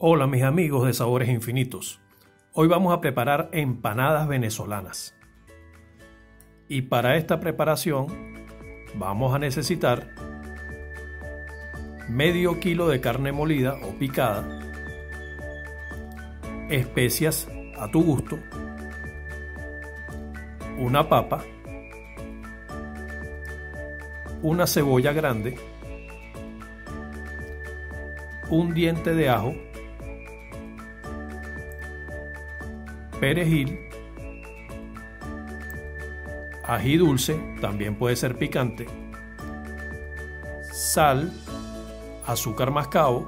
Hola mis amigos de Sabores Infinitos. Hoy vamos a preparar empanadas venezolanas. Y para esta preparación vamos a necesitar medio kilo de carne molida o picada, especias a tu gusto, una papa, una cebolla grande, un diente de ajo, perejil, ají dulce, también puede ser picante, sal, azúcar mascabo,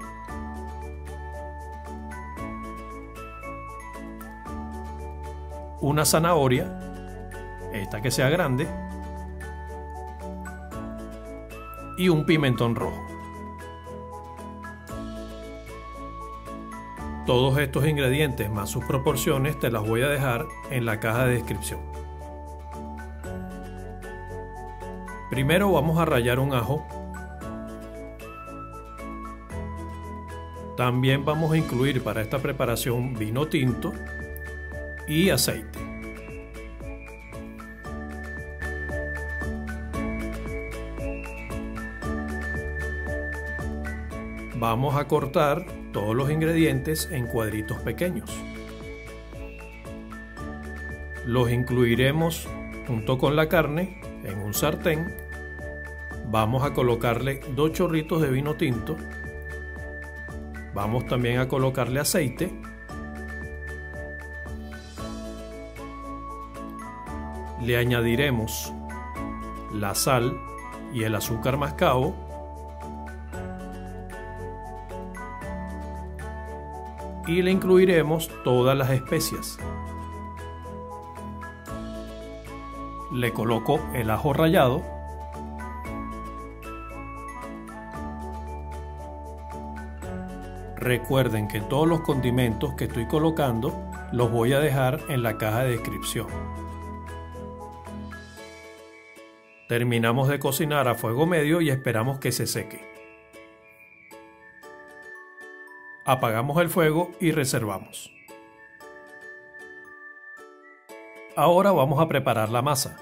una zanahoria, esta que sea grande, y un pimentón rojo. Todos estos ingredientes más sus proporciones te las voy a dejar en la caja de descripción. Primero vamos a rallar un ajo. También vamos a incluir para esta preparación vino tinto y aceite. Vamos a cortar todos los ingredientes en cuadritos pequeños. Los incluiremos junto con la carne en un sartén. Vamos a colocarle 2 chorritos de vino tinto. Vamos también a colocarle aceite. Le añadiremos la sal y el azúcar mascabo. Y le incluiremos todas las especias. Le coloco el ajo rallado. Recuerden que todos los condimentos que estoy colocando los voy a dejar en la caja de descripción. Terminamos de cocinar a fuego medio y esperamos que se seque. Apagamos el fuego y reservamos. Ahora vamos a preparar la masa.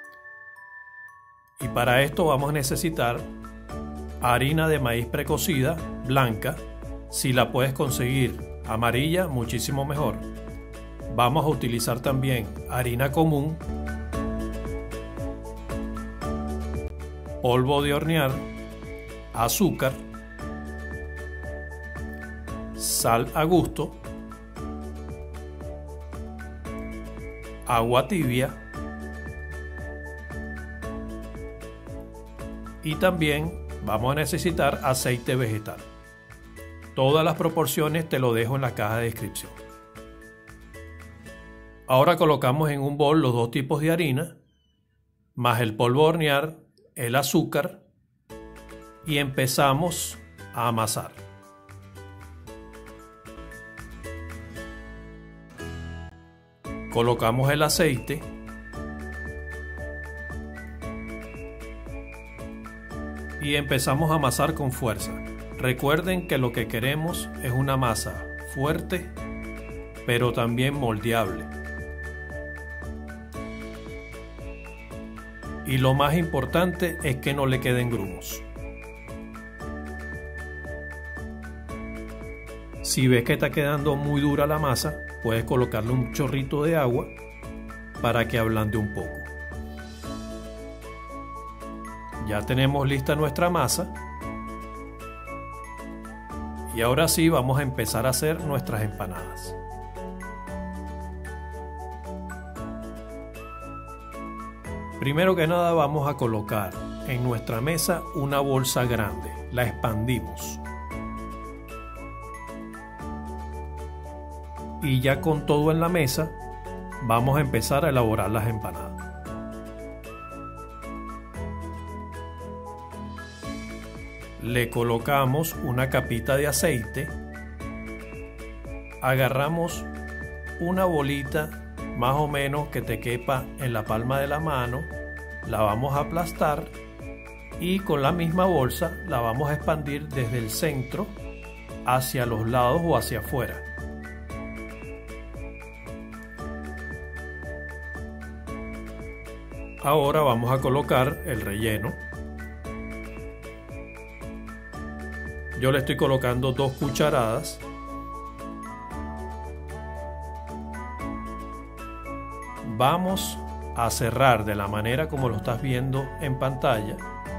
Y para esto vamos a necesitar harina de maíz precocida, blanca. Si la puedes conseguir amarilla, muchísimo mejor. Vamos a utilizar también harina común, polvo de hornear, azúcar, sal a gusto, agua tibia y también vamos a necesitar aceite vegetal. Todas las proporciones te lo dejo en la caja de descripción. Ahora colocamos en un bol los 2 tipos de harina, más el polvo de hornear, el azúcar y empezamos a amasar. Colocamos el aceite y empezamos a amasar con fuerza. Recuerden que lo que queremos es una masa fuerte, pero también moldeable. Y lo más importante es que no le queden grumos. Si ves que está quedando muy dura la masa, puedes colocarle un chorrito de agua para que ablande un poco. Ya tenemos lista nuestra masa. Y ahora sí vamos a empezar a hacer nuestras empanadas. Primero que nada vamos a colocar en nuestra mesa una bolsa grande. La expandimos. Y ya con todo en la mesa, vamos a empezar a elaborar las empanadas. Le colocamos una capita de aceite. Agarramos una bolita más o menos que te quepa en la palma de la mano. La vamos a aplastar y con la misma bolsa la vamos a expandir desde el centro hacia los lados o hacia afuera. Ahora vamos a colocar el relleno. Yo le estoy colocando 2 cucharadas. Vamos a cerrar de la manera como lo estás viendo en pantalla.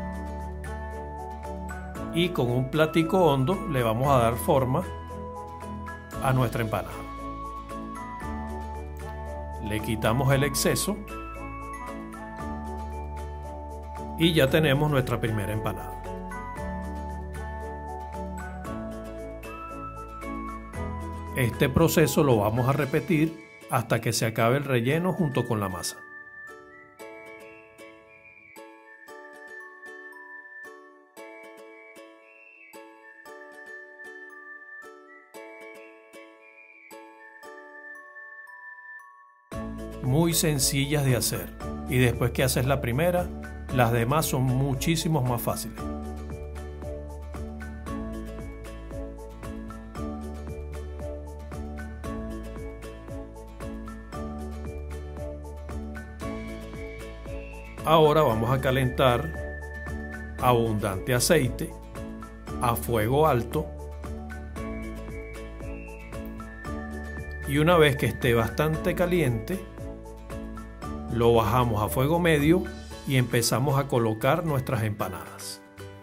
Y con un platico hondo le vamos a dar forma a nuestra empanada. Le quitamos el exceso y ya tenemos nuestra primera empanada. Este proceso lo vamos a repetir hasta que se acabe el relleno junto con la masa. Muy sencillas de hacer, y después que haces la primera, las demás son muchísimo más fáciles. Ahora vamos a calentar abundante aceite a fuego alto, y una vez que esté bastante caliente, lo bajamos a fuego medio y empezamos a colocar nuestras empanadas.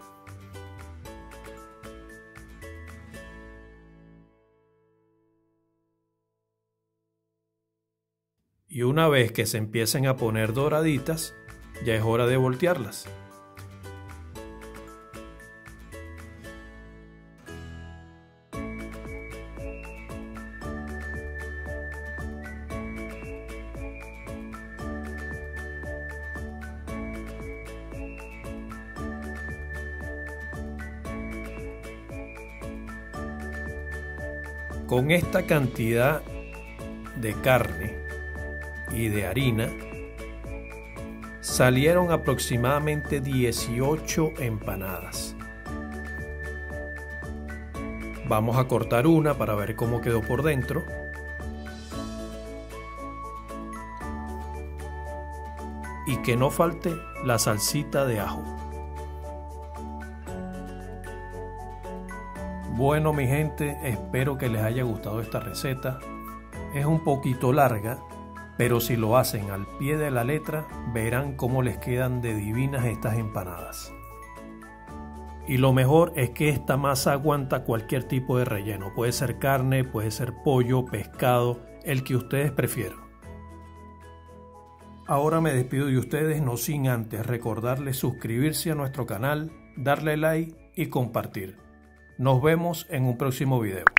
Y una vez que se empiecen a poner doraditas, ya es hora de voltearlas. Con esta cantidad de carne y de harina salieron aproximadamente 18 empanadas. Vamos a cortar una para ver cómo quedó por dentro. Y que no falte la salsita de ajo. Bueno, mi gente, espero que les haya gustado esta receta. Es un poquito larga, pero si lo hacen al pie de la letra, verán cómo les quedan de divinas estas empanadas. Y lo mejor es que esta masa aguanta cualquier tipo de relleno. Puede ser carne, puede ser pollo, pescado, el que ustedes prefieran. Ahora me despido de ustedes, no sin antes recordarles suscribirse a nuestro canal, darle like y compartir. Nos vemos en un próximo video.